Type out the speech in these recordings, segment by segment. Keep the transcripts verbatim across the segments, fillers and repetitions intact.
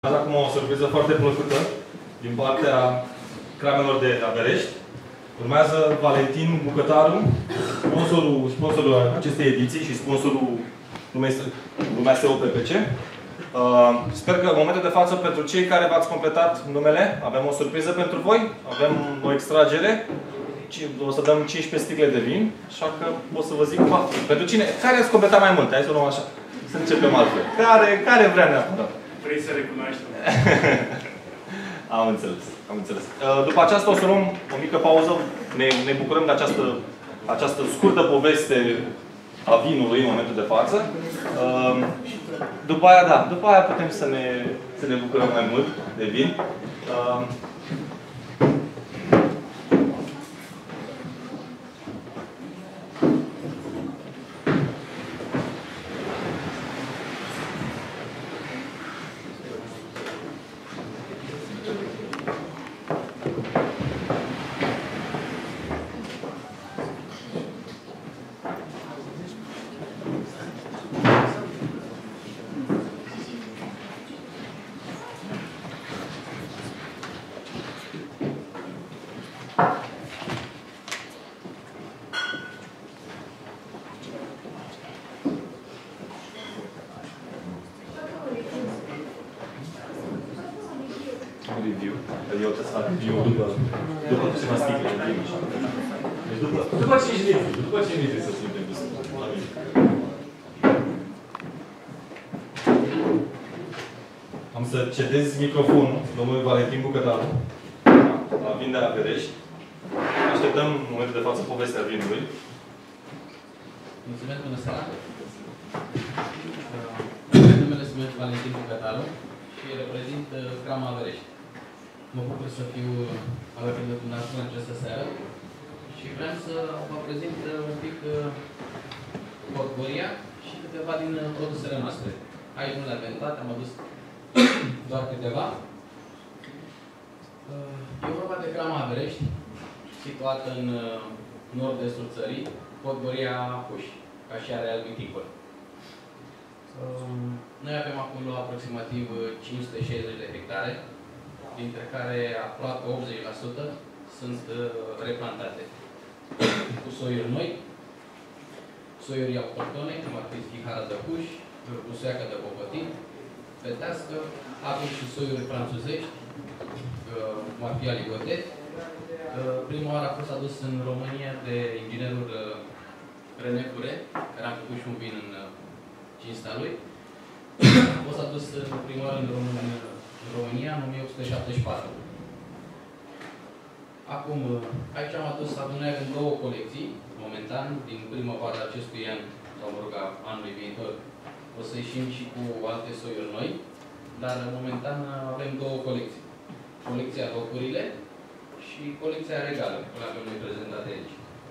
Acum o surpriză foarte plăcută din partea Cramelor de Averești. Urmează Valentin Bucătaru, sponsorul, sponsorul acestei ediții și sponsorul Lumea S E O P P C. Uh, sper că în momentul de față, pentru cei care v-ați completat numele, avem o surpriză pentru voi. Avem o extragere. O să dăm cincisprezece sticle de vin, așa că o să vă zic, ba, pentru cine, care ați completat mai mult? Hai să luăm așa. Să începem altfel. Care, care vrea neapărat? Vrei să recunoaștem? Am înțeles, am înțeles. După aceasta o să luăm o mică pauză. Ne, ne bucurăm de această, această scurtă poveste a vinului în momentul de față. După aia, da, după aia putem să ne, să ne bucurăm mai mult de vin. Review. Eu trebuie să fac review după, după câteva sticle de vin. Deci după, după cinci litri. După cinci litri să suntem dus la vin. Am să cedez microfonul domnului Valentin Bucătaru la Vin de la Averești. Așteptăm în momentul de față povestea vinului. Mulțumesc, bună seara! Numele sunt Valentin Bucătaru și reprezint Crama Averești. Mă bucur să fiu alături de dumneavoastră în această seară și vreau să vă prezint un pic portfolia și câteva din produsele noastre. Aici nu le avem toate, am adus doar câteva. E vorba de Crama Averești, situată în nord-estul țării, Podgoria Puși, ca și areal viticol. Noi avem acolo aproximativ cinci sute șaizeci de hectare, dintre care aproape optzeci la sută sunt replantate cu soiuri noi, soiuri autohtone, cum ar fi Schihara de Puș, Busuiacă de Bobotin, Petească, avem și soiuri franțuzești, cum ar fi Aligotet. Prima oară a fost adus în România de inginerul René Cure, care a făcut și un vin în cinstea lui. A fost adus prima oară în România, în România în o mie opt sute șaptezeci și patru. Acum, aici am adus, noi avem două colecții, momentan, din primăvara acestui an, sau mă rog, a anului viitor, o să ieșim și cu alte soiuri noi, dar momentan avem două colecții. Colecția Locurile și colecția Regală, care avem noi prezentate aici.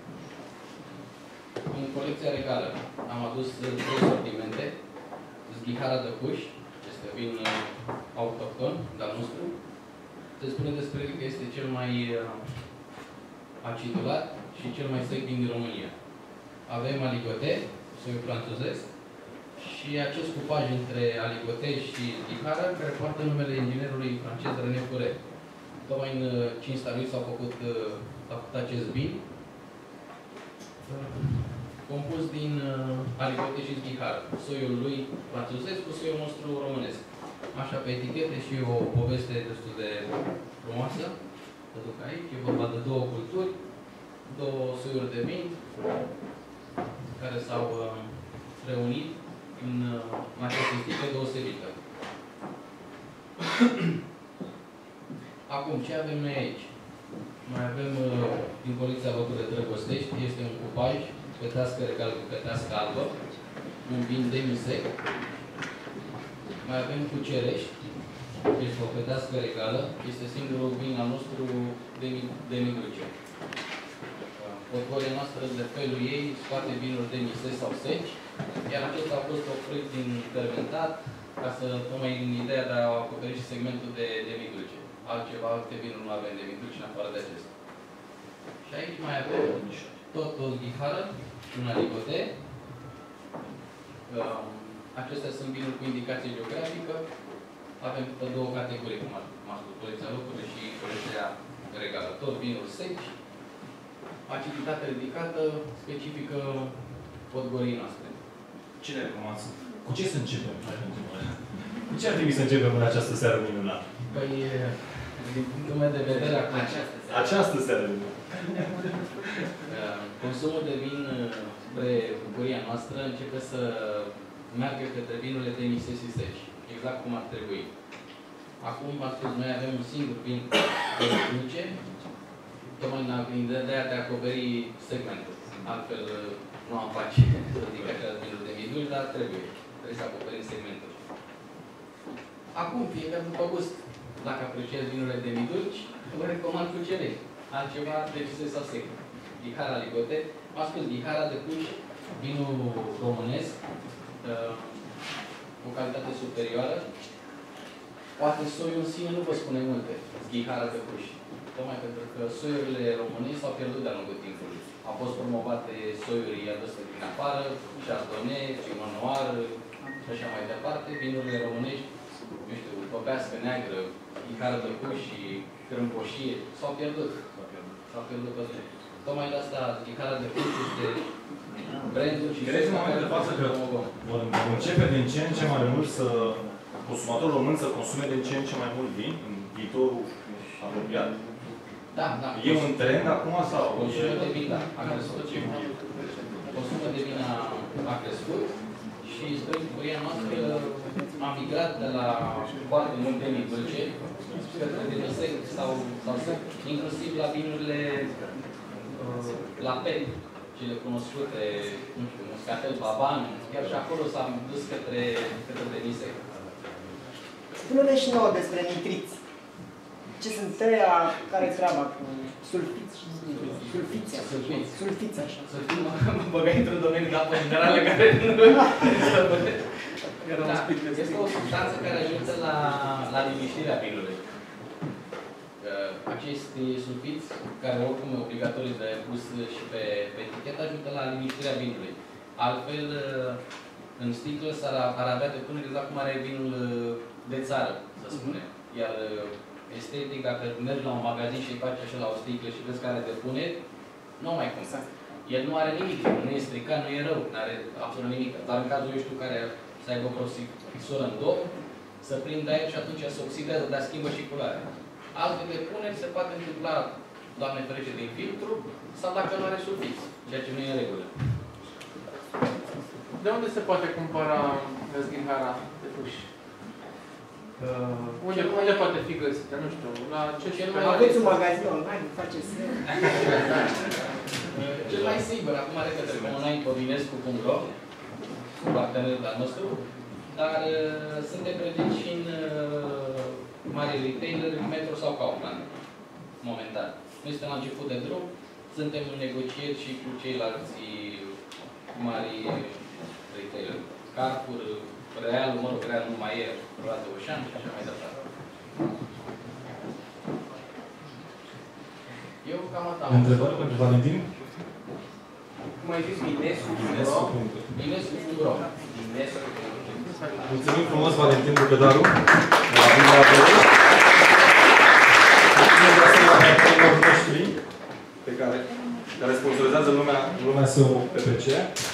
În colecția Regală am adus trei sortimente. Schihara de Puș, este vin autohton, de-al nostru. Se spune despre el că este cel mai acidulat și cel mai sec vin din România. Avem Aligotet, soiul franțuzesc, și acest cupaj între Aligotet și Schihara, care poartă numele inginerului francez René Cure. Tocmai în cinstea lui s-a făcut, făcut acest vin, compus din Aligotet și Schihara, soiul lui franțuzesc cu soiul nostru românesc. Așa, pe etichete și o poveste destul de frumoasă. Să duc aici. E vorba de două culturi, două soiuri de vin care s-au uh, reunit în, uh, în această sticle deosebită. Acum, ce avem noi aici? Mai avem uh, din colecția Locuri de Drăgostești, este un cupaj, Petească Regală cu Petească Albă, un vin demisec. Mai avem cu Cerești, este o Petească Regală, este singurul vin al nostru demidulce. Portfolia noastră, de felul ei, scoate vinuri demiseci sau seci, iar acesta a fost oprit din fermentat, ca să tocmai în ideea de a acoperi și segmentul de demidulce. Altceva, alte vinuri nu avem demidulce în afară de acesta. Și aici mai avem tot o Schihara și un Aligotet. Acestea sunt vinuri cu indicație geografică. avem pe două categorii, cum am spus, colecția locului și colecția regală. Tot vinuri seci, aciditate ridicată, specifică podgorii noastre. Ce ne recomanzi? Cu ce să începem? Cu ce ar trebui să începem în această seară minunată? Păi, din punctul meu de vedere, acum, această seară minunată. Consumul de vin spre bucuria noastră începe să meargă către vinurile de misesi seci, exact cum ar trebui. Acum, v-am spus, noi avem un singur vin de dulce, tocmai în ideea de a acoperi segmentul. Altfel, nu am face, să zic așa, vinuri de miduri, dar trebuie. Trebuie să acoperim segmentul. Acum, fiecare după gust. Dacă apreciez vinurile de midulci, vă recomand cu cele. Altceva, decise sau sec. Dihara Ligote. M-am spus, Dihara de Cuș, vinul românesc, cu calitate superioară. Poate soiul în sine nu vă spune multe. Dihara de Cuș. Tocmai pentru că soiurile românești s-au pierdut de-a lungul timpului. Au fost promovate soiuri aduse din afară, Chardonnay, Pinot Noir și așa mai departe. Vinurile românești, nu știu, păpească neagră, Dihara de Cuș și Crâmpoșie, s-au pierdut. S-au pierdut pe zi. Tocmai de asta, Dihara de Cuș este brandul și... Credeți în momentul de față că vor începe din ce în ce mai mult să consumatorul român să consume din ce în ce mai mult vin în viitorul apropiat? Da, da. E un trend acum sau? Consumul de vin, da, a crescut. Consumul de vin a, a crescut și spre bucuria noastră am migrat de la foarte multe vini dulce către vinul sec sau, sau sec. Inclusiv la vinurile uh, la pet, cele cunoscute, nu știu, muscatel, baban, chiar și acolo s-a dus către, către vin sec. Spune-ne și nouă despre nitriți. Ce sunt ăia, care-i treaba cu sulfiți și sulfiți? Sulfiți. Sulfiți, așa. Să fiu, mă băgai într-un domeniu de apă minerală care nu... Da, este o substanță care ajută la, la liniștirea vinului. Acești sulfiți, care oricum e obligatoriu de pus și pe, pe etichetă, ajută la liniștirea vinului. Altfel, în sticlă ar avea de punere exact cum are vinul de țară, să spunem. Iar estetic, dacă mergi la un magazin și îi faci așa la o sticlă și vezi care de punere, nu mai cum. El nu are nimic, nu e stricat, nu e rău, nu are absolut nimic. Dar în cazul, eu știu, care să aibă o fisură în două, să prindă aer și atunci se oxidează, dar schimbă și culoarea. Alte depuneri se poate întâmpla, Doamne ferește, din filtru, sau dacă nu are sulfiți, ceea ce nu e în regulă. De unde se poate cumpăra Dihara de Cuș? Uh, unde, unde poate fi găsită? Nu știu, la ce Cel mai aveți un magazin online, faceți... Cel mai sigur, acum are către online pe vinescu punct ro, cu partenerul al nostru, dar uh, suntem prezenți și în uh, mari retailer, Metro sau Kaufland, momentan. Noi suntem la început de drum, suntem în negocieri și cu ceilalți mari retailer. Carrefour, Real, mă rog, Real nu mai e, Roate Oșan și așa mai departe. Eu cam atât. Întrebare pentru Valentin? Cum ai zis, Vinescu punct ro? Vinescu punct ro. Mulțumim frumos, Valentin Bucădaru. La Vina Bărești. Mulțumim de asemenea partenerilor noștri pe care, care sponsorizează lumea, lumea S E O P P C.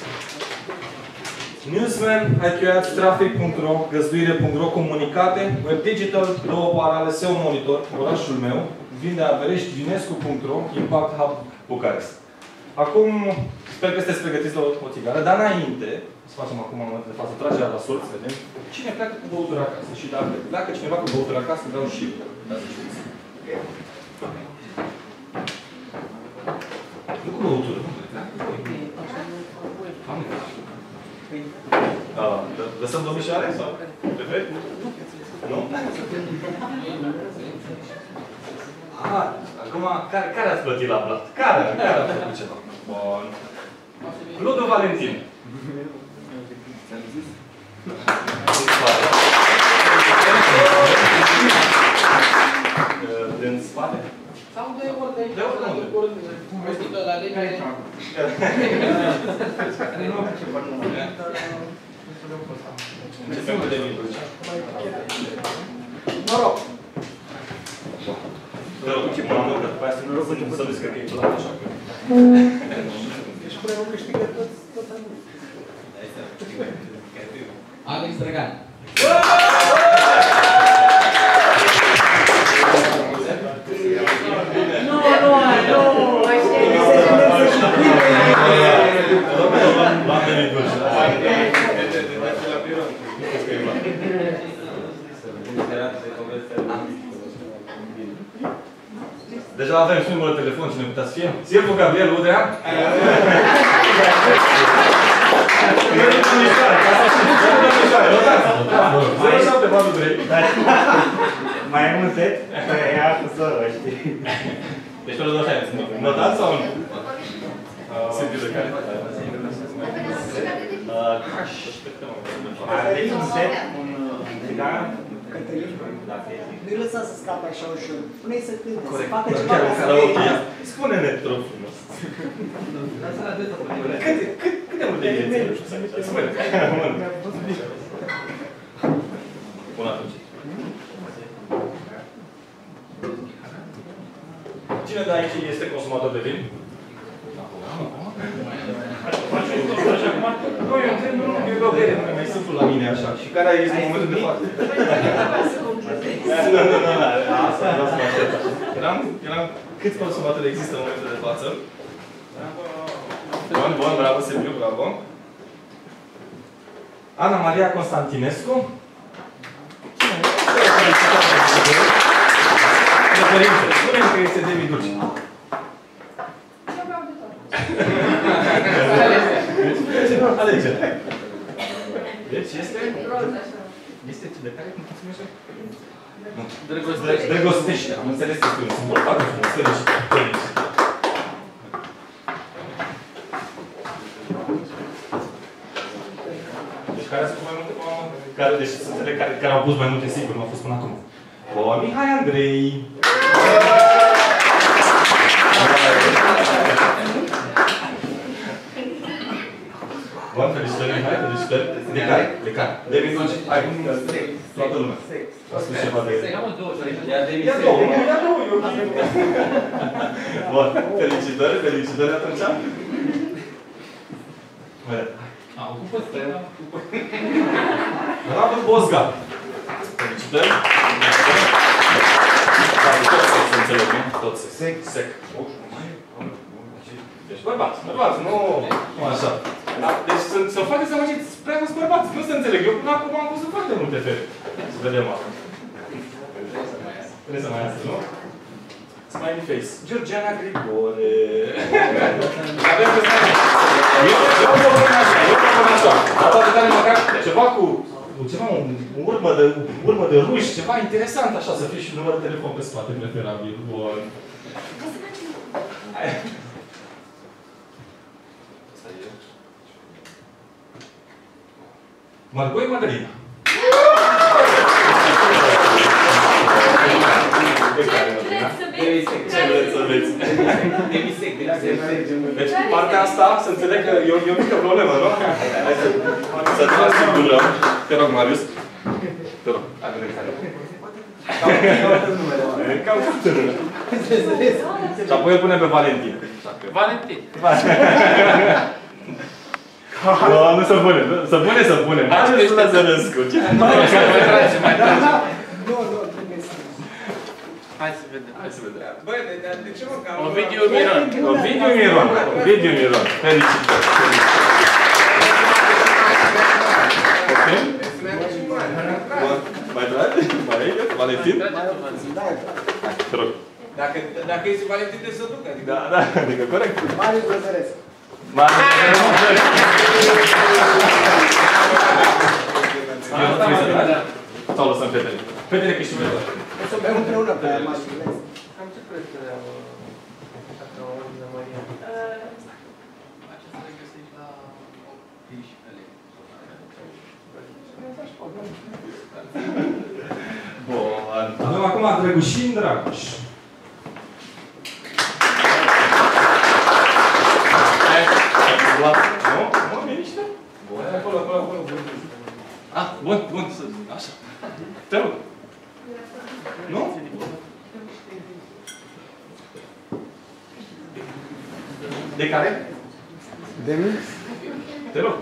Newsman, Haichiuiați, Traffic punct ro, Găzduire punct ro, Comunicate, Web Digital, două parale, S E O Monitor, orașul meu, Vindea Bărești, Vinescu punct ro, Impact Hub Bucarest. Acum, sper că sunteți pregătiți la o țigară, dar înainte, să facem acum în momentul de față tragerea la sorți, vedem cine pleacă cu băutură acasă. Și dacă pleacă cineva cu băutură acasă, vreau și eu. Da, să știți. Nu cu băutură, nu pleacă. Am da, lăsăm domnișoare sau? Preferi? Nu? Ah, acum, care, care ați plătit la plat? Care? Care ați plătit ceva? Bun. Ludu Valentin. Din spate? Sau de ori de De ori de unde? O sticlă la lege. Începem cu de vin. Noroc! Te rog, ce până că după aia să vezi că e plat, așa că... Deci până nu câștigă tot anul. Alex Drăgan. Nu, nu, nu! L-am venit bun. Deja avem și numărul de telefon, cine putea să fie? Silvu Gabriel Udrea? zero șapte patru trei. Mai multe? Ia cu soră, știi? Deci pe lădă așa, notați sau nu? Silviu de care? Aveți un set, un țigan? Cătălin, nu-i lăsa să scape așa ușor. Pune-i să cânte, să Corect. facă Dar ceva chiar ca în să karaoke, vede. spune-ne, te rog frumos. Câte, cât, câte multe vieți? Nu știu să zic. Spune. Bun atunci. Cine de aici este consumator de vin? Nu, eu întreb, nu, eu beau bere, nu, e mai simplu la mine așa. Și care este momentul de față? Nu, nu, nu, asta vreau să mă aștept. Eram, eram, câți consumatori există în momentul de față? Bun, bun, bravo, Silviu, bravo. Ana Maria Constantinescu. Părinte, spune-mi că este David Dulce. Alege. Deci este? Este de care? Cum se numește? Drăgostește. Drăgostește. Am înțeles că este un simbol foarte frumos. Felicitări. Deci care a spus mai multe? Care, deci să înțeleg care, care au pus mai multe, sigur, nu au fost până acum. Bun, Mihai Andrei. Bun, felicitări, Mihai, felicitări. De care? De care? De Dulce. Hai, toată lumea. A spus ceva de... Ia două, ia două, eu n-am venit. Bun, felicitări, felicitări atunci. Radu Bozga. Felicitări. Tot sex, să înțeleg, nu? Tot sex. Sec. Sec. Deci bărbați, bărbați, nu, nu așa. Deci să faceți să măciți prea mulți bărbați, nu se înțeleg. Eu până acum am văzut foarte multe fete. Să vedem acum. Trebuie să mai iasă, nu? Smiley face. Georgiana Grigore. Avem pe smiley. Eu propun așa, eu propun așa. La toate tale măcar ceva cu ceva, o urmă de, urmă de ruși, ceva interesant așa, să fie și număr de telefon pe spate, preferabil. Bun. Margoi Madalina. Ce vreți să veți? Demisec, demisec. Deci partea asta, să înțeleg că e o, e o mică problemă, nu? Hai să, să te asigurăm. Te rog, Marius. Te rog. Hai, vedem care. Cam câte numele. Și apoi îl punem pe Valentin. Valentin. Nu, nu să punem. Să pune, să punem. Hai să lăsă Răscu. Nu, nu, trebuie să... Hai să vedem. Hai să vedem. Băi, de ce mă cam... Ovidiu Miron. Ovidiu Miron. Ovidiu Miron. Felicitări. Ok? Mai dragi? Mai e? Valentin? Hai, te rog. Dacă, dacă este Valentin, trebuie să duc. Adică... Da, da, adică corect. Marius Brăzărescu. Marius Brăzărescu. Sau lăsăm fetele? Fetele câștigă. O să bem împreună pe aia masculez. Cam ce crezi că le-au... Ana Maria? Aceasta le găsești la optsprezece lei. Bun. Avem acum Drăgușin Dragoș. Nu? Nu, liniște? Bun. Acolo, acolo, acolo. Ah, bun, bun. Așa. Te rog. Nu? De care? De mine? Te rog.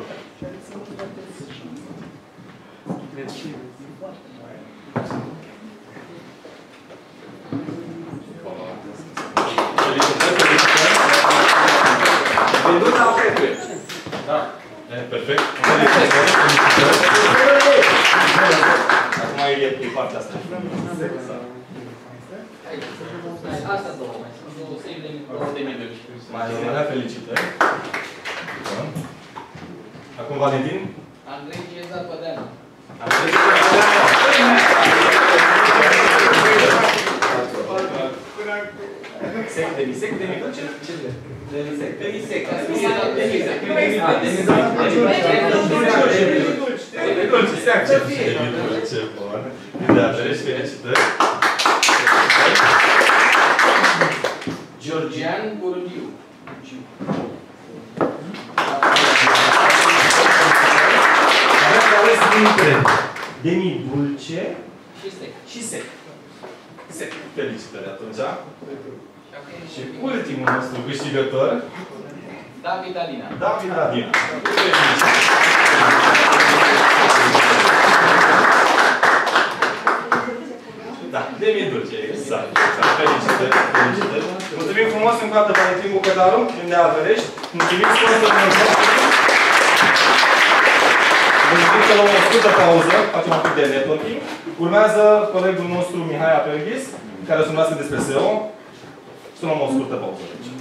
Felicitări, felicitări. Vândut la Petre. Da. E, perfect. Felicitări, felicitări. Acum e, e partea asta. Asta două, mai sunt două save de două de mii. Mai rămânea felicitări. Bun. Acum Valentin. Andrei Cezar Pădeanu. Andrei Cezar Pădeanu. Sec, demisec, demidulce? Ce de? Demisec. Demisec. Demisec. Demidulce, se acceptă. Demidulce, bun. De aferești, felicitări. Georgian Burgiu. Aveți ales dintre demidulce Și sec. și sec. Sec. Felicitări atunci. Și ultimul nostru câștigător, David Alina. David Adina. Da, demidulce, exact. Felicitări, felicitări. Mulțumim frumos încă o dată Valentin Bucătaru, din de Averești. Mulțumim sponsorul nostru. Mulțumim să luăm o scurtă pauză, facem un pic de networking. Urmează colegul nostru Mihai Apelghis, care o să-mi lasă despre S E O. Să luăm o scurtă pauză.